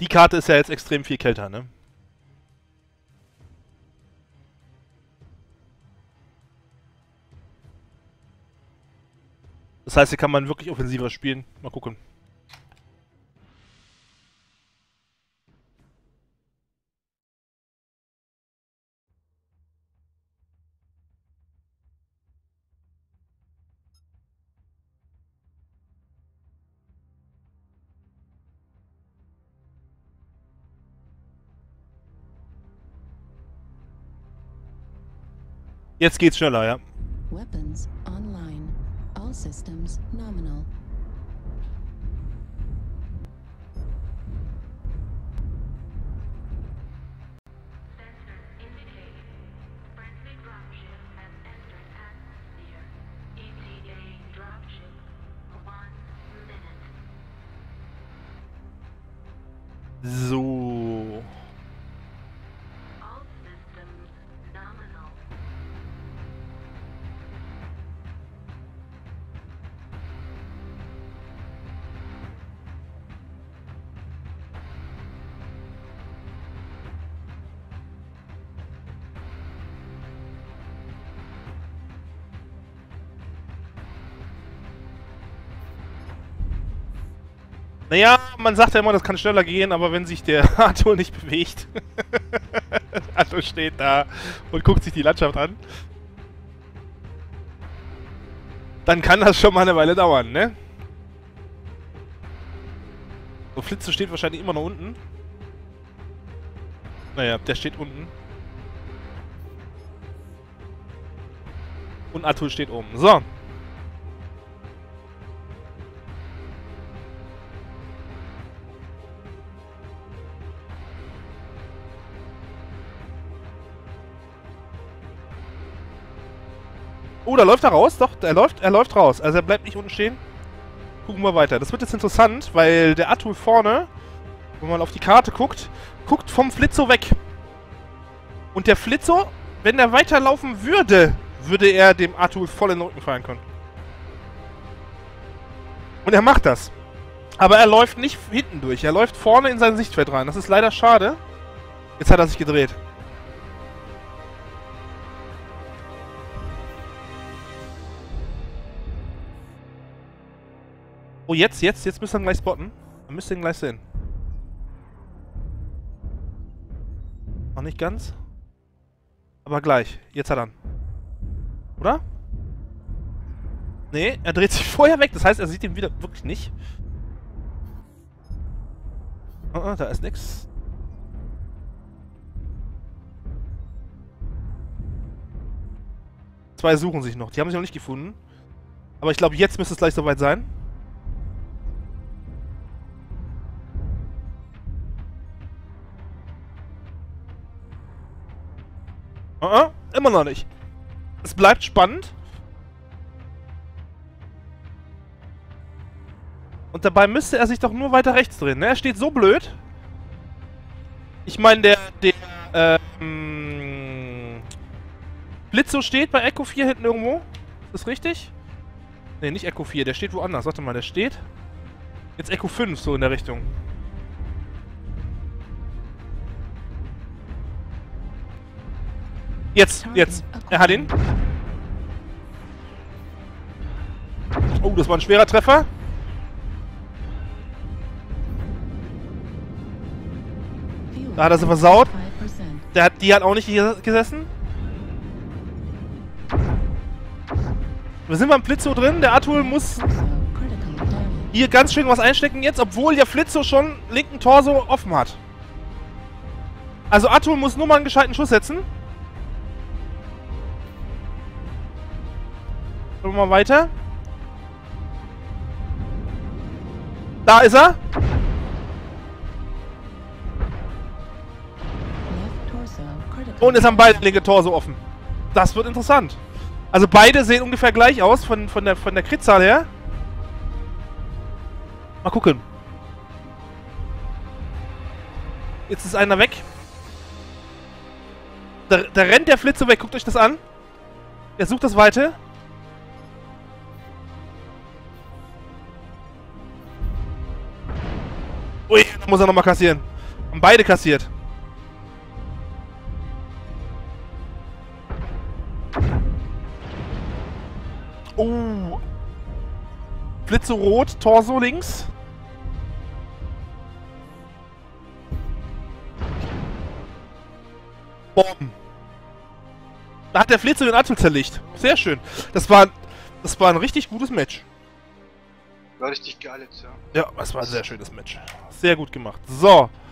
Die Karte ist ja jetzt extrem viel kälter, ne? Das heißt, hier kann man wirklich offensiver spielen. Mal gucken. Jetzt geht's schneller, ja. Weapons online. All systems nominal. Sensors indicate friendly dropship has entered atmosphere. ETA dropship 1 minute. So. All systems nominal. Naja, man sagt ja immer, das kann schneller gehen, aber wenn sich der Arthur nicht bewegt. Arthur steht da und guckt sich die Landschaft an. Dann kann das schon mal eine Weile dauern, ne? So, Flitze steht wahrscheinlich immer noch unten. Naja, der steht unten. Und Arthur steht oben. So. Oh, da läuft er raus. Doch, er läuft raus. Also er bleibt nicht unten stehen. Gucken wir weiter. Das wird jetzt interessant, weil der Atul vorne, wenn man auf die Karte guckt, guckt vom Flitzo weg. Und der Flitzo, wenn er weiterlaufen würde, würde er dem Atul voll in den Rücken fallen können. Und er macht das. Aber er läuft nicht hinten durch. Er läuft vorne in sein Sichtfeld rein. Das ist leider schade. Jetzt hat er sich gedreht. Oh, jetzt müsst ihr ihn gleich spotten. Dann müsst ihr ihn gleich sehen. Noch nicht ganz. Aber gleich. Jetzt hat er ihn. Oder? Nee, er dreht sich vorher weg. Das heißt, er sieht ihn wieder wirklich nicht. Da ist nix. Zwei suchen sich noch. Die haben sich noch nicht gefunden. Aber ich glaube, jetzt müsste es gleich soweit sein. Immer noch nicht. Es bleibt spannend. Und dabei müsste er sich doch nur weiter rechts drehen, ne? Er steht so blöd. Ich meine, der Blitzo steht bei Echo 4 hinten irgendwo. Ist das richtig? Ne, nicht Echo 4, der steht woanders. Warte mal, der steht jetzt Echo 5, so in der Richtung. Jetzt. Er hat ihn. Oh, das war ein schwerer Treffer. Da hat er sie versaut. Die hat auch nicht hier gesessen. Wir sind beim Flitzo drin. Der Atul muss hier ganz schön was einstecken jetzt, obwohl der Flitzo schon linken Torso offen hat. Also Atul muss nur mal einen gescheiten Schuss setzen. Schauen wir mal weiter. Da ist er. Und es haben beide linke Torso offen. Das wird interessant. Also beide sehen ungefähr gleich aus von der Crit-Zahl her. Mal gucken. Jetzt ist einer weg. Da rennt der Flitzo weg. Guckt euch das an. Er sucht das Weite. Ui, da muss er nochmal kassieren. Haben beide kassiert. Oh. Flitzo rot, Torso links. Bomben. Da hat der Flitzo den Atul zerlegt. Sehr schön. Das war ein richtig gutes Match. War richtig geil jetzt, ja. Ja, das war ein sehr schönes Match. Sehr gut gemacht. So.